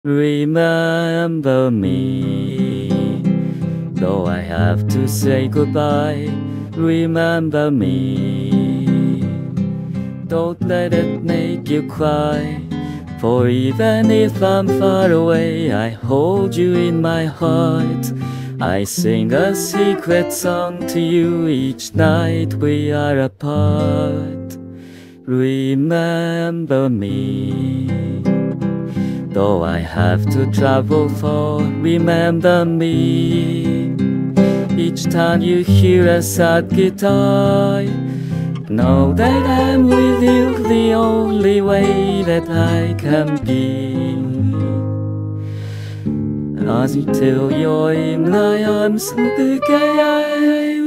Remember me, though I have to say goodbye. Remember me, don't let it make you cry. For even if I'm far away, I hold you in my heart. I sing a secret song to you each night we are apart. Remember me, though I have to travel far. Remember me, each time you hear a sad guitar. Know that I'm with you the only way that I can be. Until you're in my arms, so good guy.